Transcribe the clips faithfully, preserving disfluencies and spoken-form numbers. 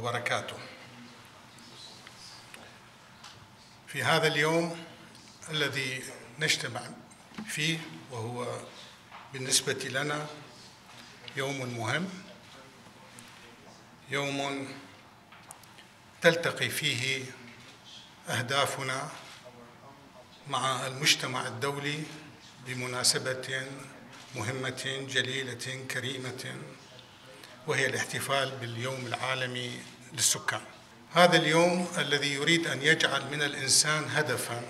وبركاته. في هذا اليوم الذي نجتمع فيه، وهو بالنسبة لنا يوم مهم، يوم تلتقي فيه أهدافنا مع المجتمع الدولي بمناسبة مهمة جليلة كريمة، وهي الاحتفال باليوم العالمي للسكان. هذا اليوم الذي يريد أن يجعل من الإنسان هدفاً،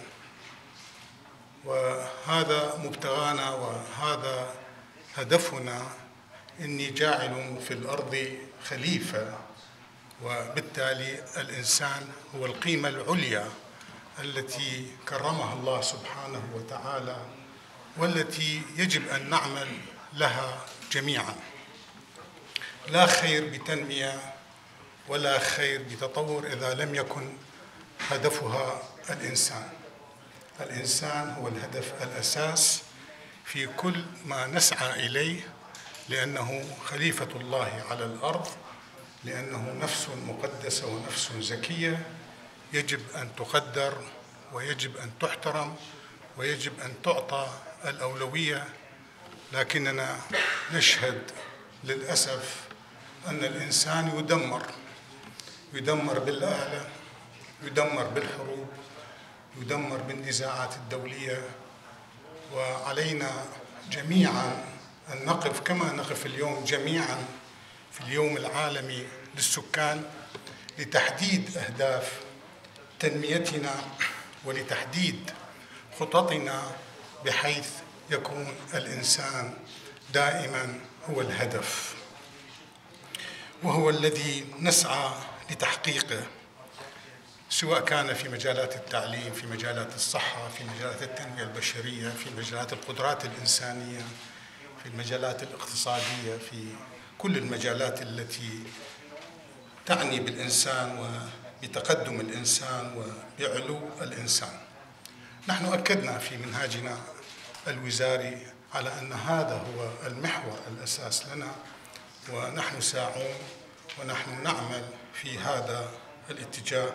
وهذا مبتغانا وهذا هدفنا. إني جاعل في الأرض خليفة، وبالتالي الإنسان هو القيمة العليا التي كرمها الله سبحانه وتعالى، والتي يجب أن نعمل لها جميعاً. لا خير بتنمية ولا خير بتطور إذا لم يكن هدفها الإنسان. الإنسان هو الهدف الأساس في كل ما نسعى إليه، لأنه خليفة الله على الأرض، لأنه نفس مقدسة ونفس زكية يجب أن تقدر ويجب أن تحترم ويجب أن تعطى الأولوية. لكننا نشهد للأسف أن الإنسان يدمر يدمر بالآلة، يدمر بالحروب، يدمر بالنزاعات الدولية. وعلينا جميعاً أن نقف كما نقف اليوم جميعاً في اليوم العالمي للسكان لتحديد أهداف تنميتنا ولتحديد خططنا، بحيث يكون الإنسان دائماً هو الهدف، وهو الذي نسعى لتحقيقه، سواء كان في مجالات التعليم، في مجالات الصحة، في مجالات التنمية البشرية، في مجالات القدرات الإنسانية، في المجالات الاقتصادية، في كل المجالات التي تعني بالإنسان وبتقدم الإنسان وبعلو الإنسان. نحن أكدنا في منهاجنا الوزاري على أن هذا هو المحور الأساس لنا، ونحن ساعون ونحن نعمل في هذا الاتجاه.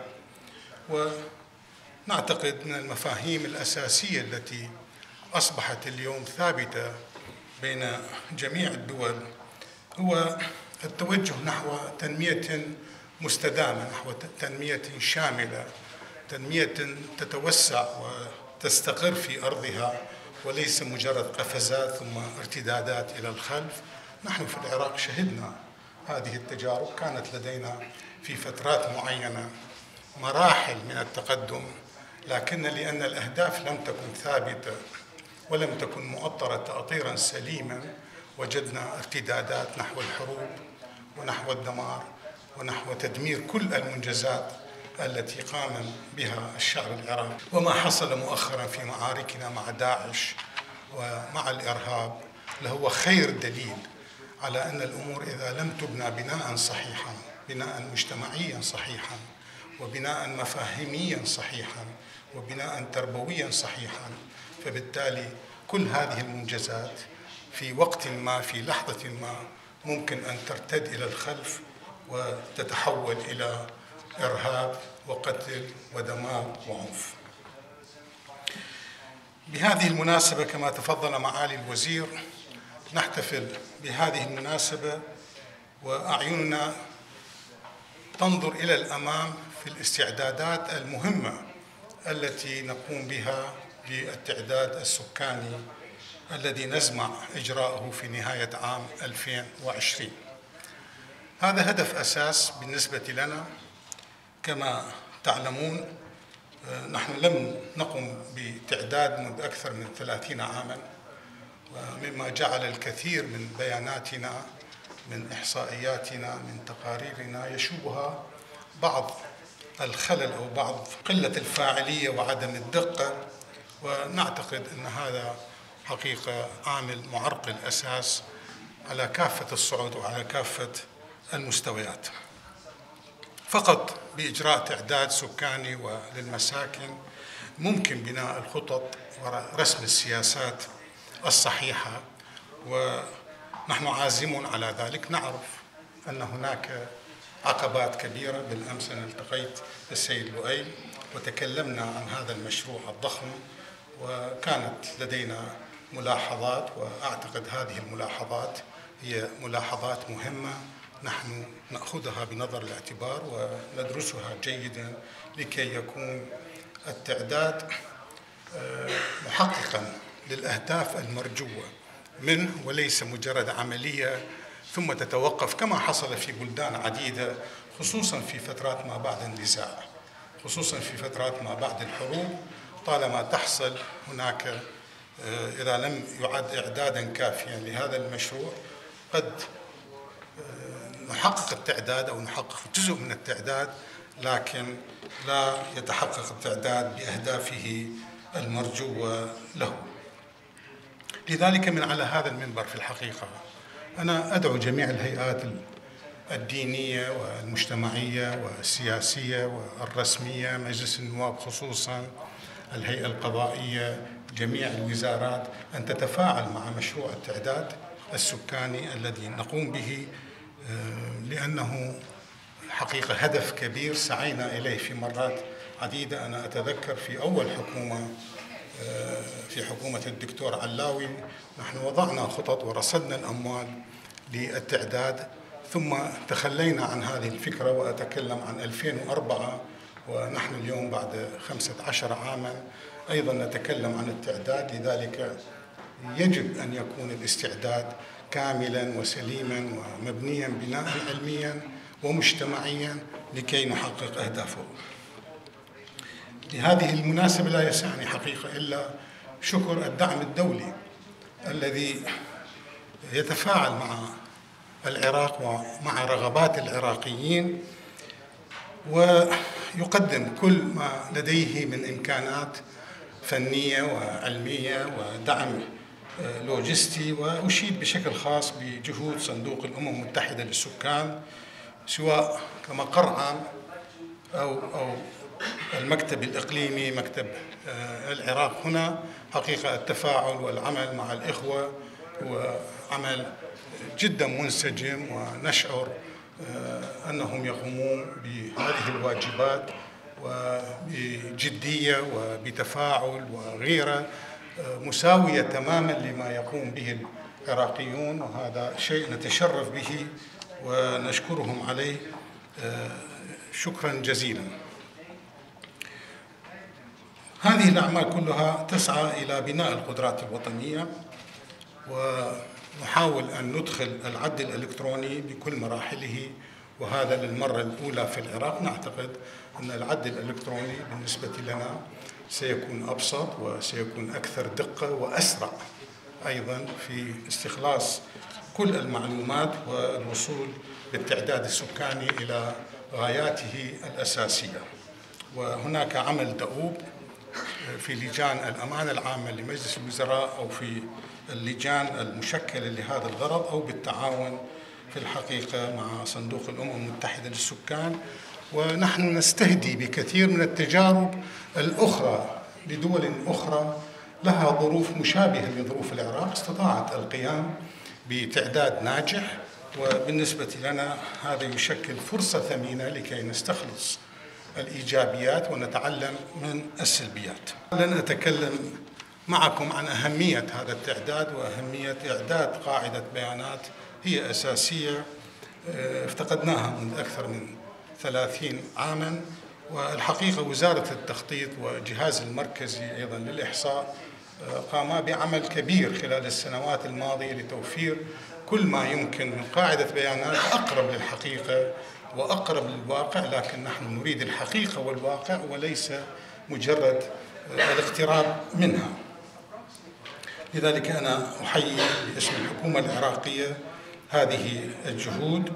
ونعتقد أن المفاهيم الأساسية التي أصبحت اليوم ثابتة بين جميع الدول هو التوجه نحو تنمية مستدامة، نحو تنمية شاملة، تنمية تتوسع وتستقر في أرضها، وليس مجرد قفزات ثم ارتدادات إلى الخلف. نحن في العراق شهدنا هذه التجارب، كانت لدينا في فترات معينة مراحل من التقدم، لكن لأن الأهداف لم تكن ثابتة ولم تكن مؤطرة تأطيراً سليماً، وجدنا ارتدادات نحو الحروب ونحو الدمار ونحو تدمير كل المنجزات التي قام بها الشعب العراقي. وما حصل مؤخراً في معاركنا مع داعش ومع الإرهاب لهو خير دليل على أن الأمور إذا لم تبنى بناءً صحيحاً، بناءً مجتمعياً صحيحاً، وبناءً مفاهيمياً صحيحاً، وبناءً تربوياً صحيحاً، فبالتالي كل هذه المنجزات في وقت ما، في لحظة ما، ممكن أن ترتد إلى الخلف وتتحول إلى إرهاب وقتل ودمار وعنف. بهذه المناسبة، كما تفضل معالي الوزير، نحتفل بهذه المناسبة وأعيننا تنظر إلى الأمام في الاستعدادات المهمة التي نقوم بها للتعداد السكاني الذي نزمع إجراءه في نهاية عام ألفين وعشرين. هذا هدف أساس بالنسبة لنا. كما تعلمون، نحن لم نقم بتعداد منذ أكثر من ثلاثين عاماً، ومما جعل الكثير من بياناتنا، من إحصائياتنا، من تقاريرنا يشوبها بعض الخلل أو بعض قلة الفاعلية وعدم الدقة. ونعتقد أن هذا حقيقة عامل معرقل أساس على كافة الصعود وعلى كافة المستويات. فقط بإجراء تعداد سكاني وللمساكن ممكن بناء الخطط ورسم السياسات الصحيحة، ونحن عازمون على ذلك. نعرف أن هناك عقبات كبيرة. بالأمس أنا التقيت بالسيد لؤي وتكلمنا عن هذا المشروع الضخم، وكانت لدينا ملاحظات، وأعتقد هذه الملاحظات هي ملاحظات مهمة نحن نأخذها بنظر الاعتبار وندرسها جيدا لكي يكون التعداد محققا للأهداف المرجوة منه، وليس مجرد عملية ثم تتوقف كما حصل في بلدان عديدة، خصوصا في فترات ما بعد النزاع، خصوصا في فترات ما بعد الحروب. طالما تحصل هناك إذا لم يعد إعدادا كافيا لهذا المشروع قد نحقق التعداد أو نحقق جزء من التعداد، لكن لا يتحقق التعداد بأهدافه المرجوة له. لذلك من على هذا المنبر في الحقيقة أنا أدعو جميع الهيئات الدينية والمجتمعية والسياسية والرسمية، مجلس النواب خصوصا، الهيئة القضائية، جميع الوزارات، أن تتفاعل مع مشروع التعداد السكاني الذي نقوم به، لأنه حقيقة هدف كبير سعينا إليه في مرات عديدة. أنا أتذكر في أول حكومة، في حكومة الدكتور علاوي، نحن وضعنا خطط ورصدنا الأموال للتعداد، ثم تخلينا عن هذه الفكرة، وأتكلم عن ألفين وأربعة، ونحن اليوم بعد خمسة عشر عاما أيضا نتكلم عن التعداد. لذلك يجب أن يكون الاستعداد كاملا وسليما ومبنيا بناء علميا ومجتمعيا لكي نحقق أهدافه. لهذه المناسبة لا يسعني حقيقة إلا شكر الدعم الدولي الذي يتفاعل مع العراق ومع رغبات العراقيين، ويقدم كل ما لديه من إمكانات فنية وعلمية ودعم لوجستي. وأشيد بشكل خاص بجهود صندوق الأمم المتحدة للسكان، سواء كمقر عام أو أو المكتب الإقليمي، مكتب العراق هنا. حقيقة التفاعل والعمل مع الإخوة هو عمل جدا منسجم، ونشعر أنهم يقومون بهذه الواجبات وبجدية وبتفاعل وغيرة مساوية تماما لما يقوم به العراقيون، وهذا شيء نتشرف به ونشكرهم عليه شكرا جزيلا. هذه الأعمال كلها تسعى إلى بناء القدرات الوطنية، ونحاول أن ندخل العد الإلكتروني بكل مراحله، وهذا للمرة الأولى في العراق. نعتقد أن العد الإلكتروني بالنسبة لنا سيكون أبسط وسيكون أكثر دقة وأسرع أيضا في استخلاص كل المعلومات والوصول بالتعداد السكاني إلى غاياته الأساسية. وهناك عمل دؤوب في لجان الأمانة العامة لمجلس الوزراء أو في اللجان المشكلة لهذا الغرض، أو بالتعاون في الحقيقة مع صندوق الأمم المتحدة للسكان. ونحن نستهدي بكثير من التجارب الأخرى لدول أخرى لها ظروف مشابهة لظروف العراق استطاعت القيام بتعداد ناجح، وبالنسبة لنا هذا يشكل فرصة ثمينة لكي نستخلص الإيجابيات ونتعلم من السلبيات. لن أتكلم معكم عن أهمية هذا التعداد وأهمية إعداد قاعدة بيانات هي أساسية افتقدناها منذ أكثر من ثلاثين عاما. والحقيقة وزارة التخطيط والجهاز المركزي أيضا للإحصاء قاما بعمل كبير خلال السنوات الماضية لتوفير كل ما يمكن من قاعدة بيانات أقرب للحقيقة وأقرب للواقع، لكن نحن نريد الحقيقة والواقع وليس مجرد الاقتراب منها. لذلك أنا أحيي باسم الحكومة العراقية هذه الجهود،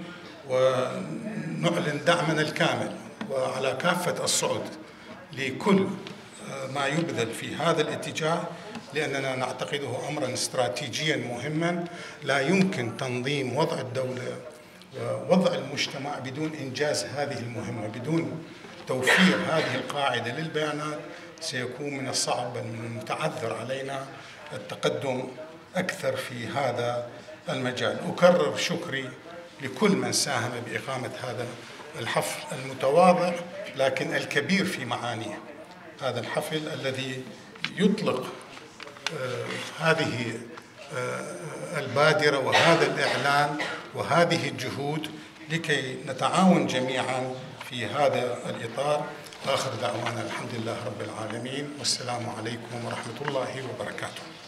ونعلن دعمنا الكامل وعلى كافة الصعد لكل ما يبذل في هذا الاتجاه، لأننا نعتقده أمرا استراتيجيا مهما. لا يمكن تنظيم وضع الدولة ووضع المجتمع بدون إنجاز هذه المهمة. بدون توفير هذه القاعدة للبيانات سيكون من الصعب بل من المتعذر علينا التقدم أكثر في هذا المجال. أكرر شكري لكل من ساهم بإقامة هذا الحفل المتواضع لكن الكبير في معانيه. هذا الحفل الذي يطلق آه هذه آه البادرة وهذا الإعلان وهذه الجهود لكي نتعاون جميعا في هذا الإطار. آخر دعوانا الحمد لله رب العالمين، والسلام عليكم ورحمة الله وبركاته.